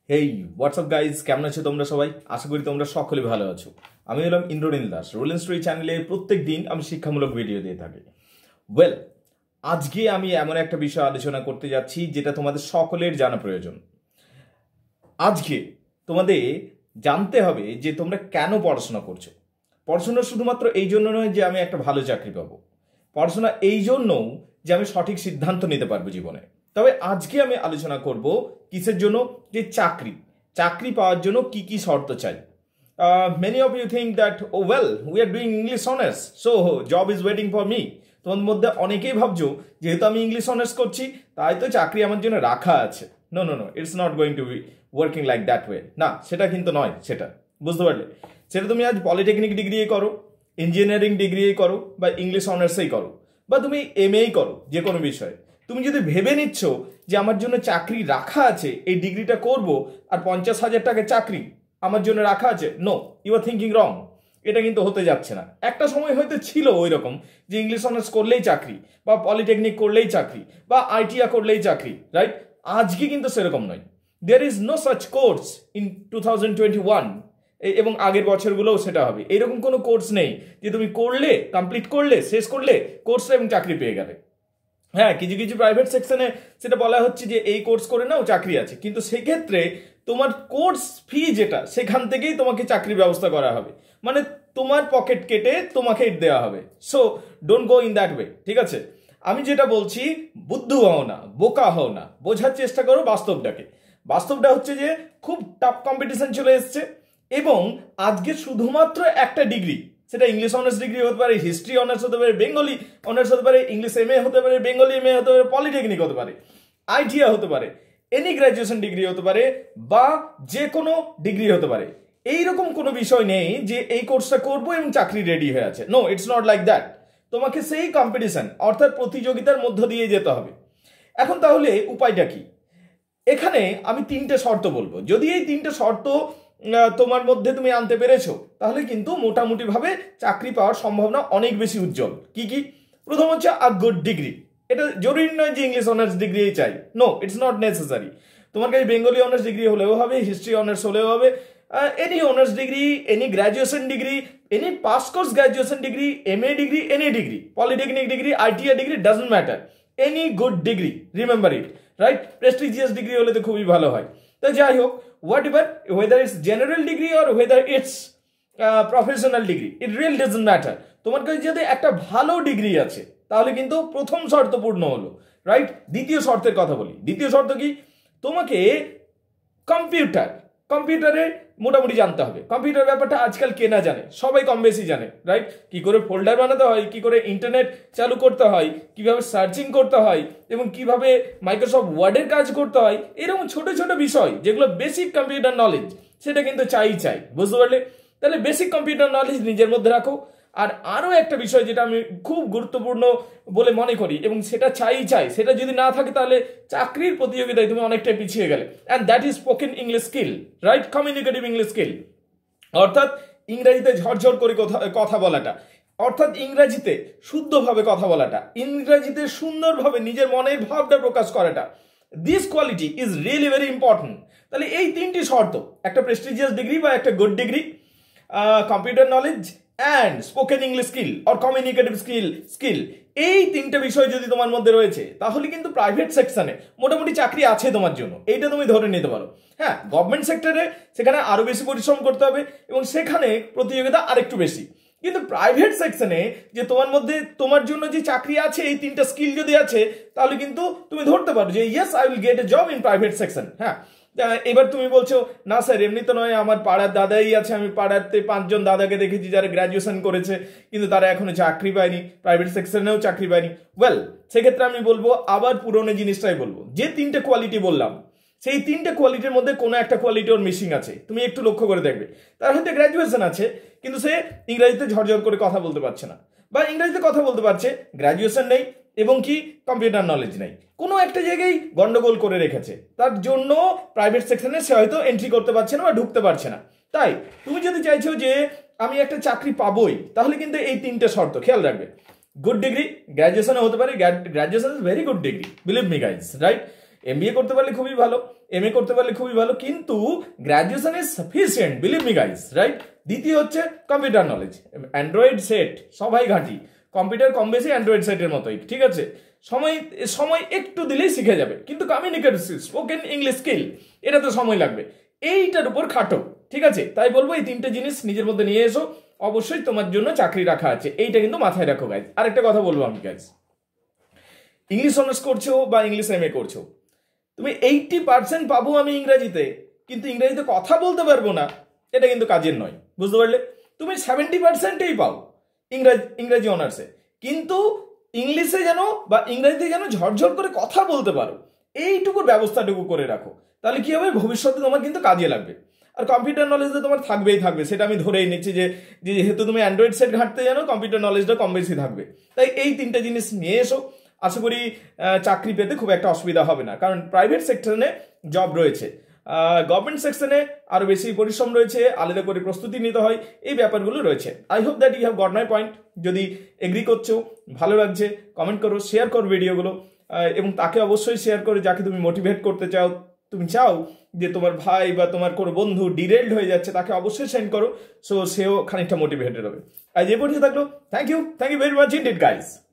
হেই WhatsApp guys, কেমন আছো তোমরা সবাই? আশা করি তোমরা সকলে ভালো আছো। আমি হলাম Indranil Das. Roll and story চ্যানেলে প্রত্যেক দিন আমি শিক্ষামূলক ভিডিও দিয়ে থাকি। ওয়েল, আজকে আমি এমন একটা বিষয় আলোচনা করতে যাচ্ছি যেটা তোমাদের সকলের জানা প্রয়োজন। আজকে তোমাদের জানতে হবে যে তোমরা কেন পড়াশোনা করছো। পড়াশোনা শুধুমাত্র এই জন্য নয় যে আমি একটা ভালো চাকরি পাবো, পড়াশোনা এই জন্যও যে আমি সঠিক সিদ্ধান্ত নিতে পারবো জীবনে। তবে আজকে আমি আলোচনা করব কিসের জন্য, যে চাকরি পাওয়ার জন্য কি কি শর্ত চাই। Many of you think that oh well we are doing English honours, so job is waiting for me. তোমাদের মধ্যে অনেকেই ভাবছো যেহেতু আমি ইংলিশ অনার্স করছি তাই তো চাকরি আমার জন্য রাখা আছে। No no no, it's not going to be working like that way. না, সেটা কিন্তু নয়। সেটা বুঝতে পারলে? সেটা তুমি আজ পলিটেকনিক ডিগ্রি করো, ইঞ্জিনিয়ারিং ডিগ্রি করো, বা ইংলিশ অনার্সেই করো, বা তুমি এমএই করো, যে কোনো বিষয়ে তুমি যদি ভেবে নিচ্ছ যে আমার জন্য চাকরি রাখা আছে, এই ডিগ্রিটা করব আর 50,000 টাকা চাকরি আমার জন্য রাখা আছে, no, you are thinking wrong. এটা কিন্তু হতে যাচ্ছে না। একটা সময় হয়তো ছিল ওই রকম যে ইংলিশ অনার্স করলেই চাকরি, বা পলিটেকনিক করলেই চাকরি, বা আইটিআই করলেই চাকরি, রাইট? আজকে কিন্তু সেরকম নয়। There is no such course in 2021, এবং আগের বছরগুলোও সেটা হবে। এরকম কোনো কোর্স নেই যে তুমি করলে, কমপ্লিট করলে, শেষ করলে কোর্সটা এবং চাকরি পেয়ে গেলে। হ্যাঁ, কিছু কিছু প্রাইভেট সেকশনে সেটা বলা হচ্ছে যে এই কোর্স করে নাও, চাকরি আছে, কিন্তু সেক্ষেত্রে তোমার কোর্স ফি যেটা, সেখান থেকেই তোমাকে চাকরির ব্যবস্থা করা হবে, মানে তোমার পকেট কেটে তোমাকে দেওয়া হবে। So don't go in that way, ঠিক আছে? আমি যেটা বলছি, বুদ্ধু হও না, বোকা হও না, বোঝার চেষ্টা করো বাস্তবটাকে। বাস্তবটা হচ্ছে যে খুব টাফ কম্পিটিশন চলে এসছে, এবং আজকে শুধুমাত্র একটা ডিগ্রি, সেটা ইংলিশ অনার্স ডিগ্রি হতে পারে, হিস্ট্রি অনার্স হতে পারে, বেঙ্গলি অনার্স হতে পারে, ইংলিশ এমএ হতে পারে, বেঙ্গলি এমএ হতে পারে, পলিটেকনিক হতে পারে, আইটিআই হতে পারে, এনি গ্র্যাজুয়েশন ডিগ্রি হতে পারে, বা যে কোনো ডিগ্রি হতে পারে। এইরকম কোনো বিষয় নেই যে এই কোর্সটা করবো এবং চাকরি রেডি হয়ে আছে। No, it's not like that. তোমাকে সেই কম্পিটিশন অর্থাৎ প্রতিযোগিতার মধ্য দিয়ে যেতে হবে। এখন তাহলে উপায়টা কি? এখানে আমি 3টে শর্ত বলবো। যদি এই 3টে শর্ত তোমার মধ্যে তুমি আনতে পেরেছো, তাহলে কিন্তু মোটামুটি ভাবে চাকরি পাওয়ার সম্ভাবনা অনেক বেশি উজ্জ্বল। কি কি? প্রথম হচ্ছে আ গুড ডিগ্রি। এটা জরুরি নয় যে ইংলিশ অনার্স ডিগ্রি চাই, নো, ইটস নট নেসেসারি। তোমার কাছে বেঙ্গলি অনার্স ডিগ্রি হলেও হবে, হিস্ট্রি অনার্স হলেও হবে, any honours degree, any graduation degree, any pass course graduation degree, MA degree, any degree, polytechnic degree, ITI degree, doesn't matter, any good degree, remember it, right? Prestigious degree হলে তো খুবই ভালো হয়। তো যাই হোক, whatever, whether it's general degree or whether it's professional degree, it really doesn't matter. তোমার কাছে যদি একটা ভালো ডিগ্রি আছে তাহলে কিন্তু প্রথম শর্ত পূর্ণ হলো, রাইট? দ্বিতীয় শর্তের কথা বলি। দ্বিতীয় শর্ত কি? তোমাকে কম্পিউটারে মোটামুটি জানতে হবে। কম্পিউটার ব্যাপারটা আজকাল কে না জানে, সবাই কম বেশি জানে, রাইট? কি করে ফোল্ডার বানাতে হয়, কি করে ইন্টারনেট চালু করতে হয়, কিভাবে সার্চিং করতে হয়, এবং কিভাবে মাইক্রোসফট ওয়ার্ডের কাজ করতে হয়, এরকম ছোট ছোট বিষয় যেগুলো বেসিক কম্পিউটার নলেজ, সেটা কিন্তু চাই। বুঝতে পারলে? তাহলে বেসিক কম্পিউটার নলেজ নিজের মধ্যে রাখো। আর আরো একটা বিষয় যেটা আমি খুব গুরুত্বপূর্ণ বলে মনে করি, এবং সেটা চাই, সেটা যদি না থাকে তাহলে চাকরির প্রতিযোগিতায় তুমি অনেকটাই পিছিয়ে গেলে, and that is spoken English skill, right? Communicative English skill, অর্থাৎ ইংরেজিতে ঝরঝর করে কথা বলাটা, অর্থাৎ ইংরেজিতে শুদ্ধভাবে কথা বলাটা, ইংরেজিতে সুন্দরভাবে নিজের মনের ভাবটা প্রকাশ করাটা, this quality is really very important. তাহলে এই 3টি শর্ত, একটা প্রেস্টিজিয়াস ডিগ্রি বা একটা good degree, computer knowledge, and spoken English skill or communicative skill, এই 3টে বিষয় যদি তোমার মধ্যে রয়েছে তাহলে কিন্তু প্রাইভেট সেকশনে মোটামুটি চাকরি আছে তোমার জন্য, এইটা তুমি ধরে নিতে পারো। হ্যাঁ, গভর্নমেন্ট সেক্টরে সেখানে আরো বেশি পরিশ্রম করতে হবে এবং সেখানে প্রতিযোগিতা আরেকটু বেশি, কিন্তু প্রাইভেট সেকশনে যে তোমার মধ্যে তোমার জন্য যে চাকরি আছে, এই 3টা স্কিল যদি আছে তাহলে কিন্তু তুমি ধরতে পারো যে yes, I will get a job in private section. হ্যাঁ, এবার তুমি বলছো না স্যার, এমনি তো নয়, আমার পাড়ার দাদাই আছে, আমি পাড়াতে 5জন দাদাকে দেখেছি যারা গ্র্যাজুয়েশন করেছে কিন্তু তারা এখনো চাকরি পায়নি, প্রাইভেট সেকশনেও চাকরি পায়নি। ওয়েল, সেক্ষেত্রে আমি বলবো আবার পুরোনো জিনিসটাই বলবো, যে 3টে কোয়ালিটি বললাম, সেই 3টে কোয়ালিটির মধ্যে কোনো একটা কোয়ালিটি ওর মিসিং আছে। তুমি একটু লক্ষ্য করে দেখবে, তার হয়তো গ্র্যাজুয়েশন আছে কিন্তু সে ইংরেজিতে ঝরঝর করে কথা বলতে পারছে না, বা ইংরেজিতে কথা বলতে পারছে, গ্র্যাজুয়েশন নেই এবং কি কম্পিউটার নলেজ নেই, কোনো একটা জায়গায় গন্ডগোল করে রেখেছে, তার জন্য প্রাইভেট সেকশনে সে হয়তো এন্ট্রি করতে পারছে না বা ঢুকতে পারছে না। তাই তুমি যদি চাইছো যে আমি একটা চাকরি পাবোই, তাহলে কিন্তু এই 3টে শর্ত খেয়াল রাখবে। গুড ডিগ্রি, গ্র্যাজুয়েশনে হতে পারে, graduation is very good degree, believe me guys, right? MBA করতে পারলে খুবই ভালো, MA করতে পারলে খুবই ভালো, কিন্তু graduation is sufficient, believe me guys, right? দ্বিতীয় হচ্ছে কম্পিউটার নলেজ, অ্যান্ড্রয়েড সেট সবাই ঘাঁটি, কম্পিউটার কম বেশি অ্যান্ড্রয়েড সেটের মতোই, ঠিক আছে? সময় সময় একটু দিলেই শিখে যাবে, কিন্তু কমিউনিকেট স্পোকেন ইংলিশ স্কিল এটা তো সময় লাগবে, এইটার উপর খাটো, ঠিক আছে? তাই বলবো এই তিনটে জিনিস নিজের মধ্যে নিয়ে এসো, অবশ্যই তোমার জন্য চাকরি রাখা আছে, এইটা কিন্তু মাথায় রাখো গাইজ। আরেকটা কথা বলবো আমি গাইজ, ইংলিশ অনার্স করছো বা ইংলিশ MA করছো, তুমি 80% পাবো আমি ইংরাজিতে, কিন্তু ইংরাজিতে কথা বলতে পারবো না, এটা কিন্তু কাজের নয়, বুঝতে পারলে? তুমি 70%ই পাও ইংরাজি অনার্সে, কিন্তু ইংলিশে যেন বা ইংরাজিতে যেন ঝরঝর করে কথা বলতে পারো, এইটুকুর ব্যবস্থাটুকু করে রাখো, তাহলে কি হবে, ভবিষ্যতে তোমার কিন্তু কাজে লাগবে। আর কম্পিউটার নলেজ তো তোমার থাকবেই থাকবে, সেটা আমি ধরেই নিচ্ছি যে যেহেতু তুমি অ্যান্ড্রয়েড সেট ঘাঁটতে জানো, কম্পিউটার নলেজটা কম বেশি থাকবে। তাই এই তিনটে জিনিস নিয়ে এসো, আশা করি চাকরি পেতে খুব একটা অসুবিধা হবে না, কারণ প্রাইভেট সেক্টরে জব রয়েছে, গভর্নমেন্ট সেকশনে আরো বেশি পরিশ্রম রয়েছে, আলাদা করে প্রস্তুতি নিতে হয়, এই ব্যাপারগুলো রয়েছে। I hope that you have got my point. যদি এগ্রি করছো, ভালো লাগছে, কমেন্ট করো, শেয়ার করো ভিডিওগুলো, এবং তাকে অবশ্যই শেয়ার করো যাকে তুমি মোটিভেট করতে চাও, তুমি চাও যে তোমার ভাই বা তোমার কোনো বন্ধু ডিরেলড হয়ে যাচ্ছে, তাকে অবশ্যই সেন্ড করো, সো সেও খানিকটা মোটিভেটেড হবে। আজ এ পর্যন্ত থাকলো, thank you very much indeed guys.